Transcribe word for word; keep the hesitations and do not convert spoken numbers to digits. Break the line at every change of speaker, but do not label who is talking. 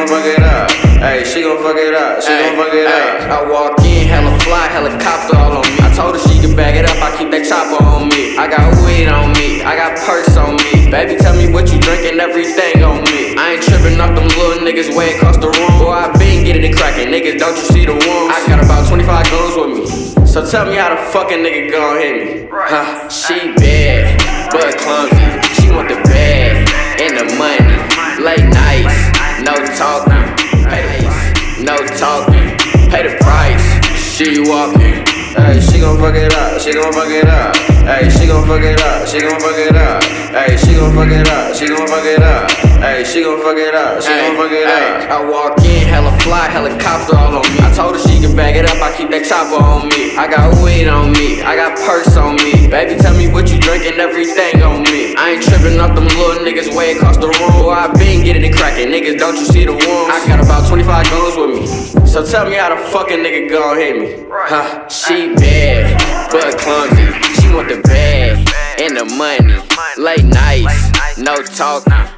gon' fuck it up. Hey, she gon' fuck it up. She gon' fuck it up.
I walk in, hella fly, helicopter all on me. I told her she could bag it up, I keep that chopper on me. I got weed on me, I got perks on me. Baby, tell me what you drinking, everything on me. I ain't tripping off them little niggas way across the room. Boy, I been getting it crackin', niggas, don't you see the wounds? I got about twenty-five guns with me. So tell me how the fucking nigga gon' hit me. Huh, she bad, but clumsy. She want the bag and the money. Late nights, no talking. Pay no talking. Pay the price. She walking.
Hey, she gon' fuck it up. She gon' fuck it up. Hey, she gon' fuck it up. She gon' fuck it up. Hey, she gon' fuck it up. She gon' fuck it up. Hey, she gon' fuck it up. She gon' fuck it up.
I walk in, hella fly, helicopter all on me. I told her she could bag it up, I keep that chopper on me. I got weed on me, I got perks on me. Baby, tell me what you drinking, everything on me. I ain't tripping off them little niggas way across the room. Boy, I been getting it crackin', niggas, don't you see the wounds? I got about twenty-five guns with me. So tell me how the fucking nigga gon' hit me. Huh, she bad, but clumsy. She want the bag and the money. Late nights, no talking.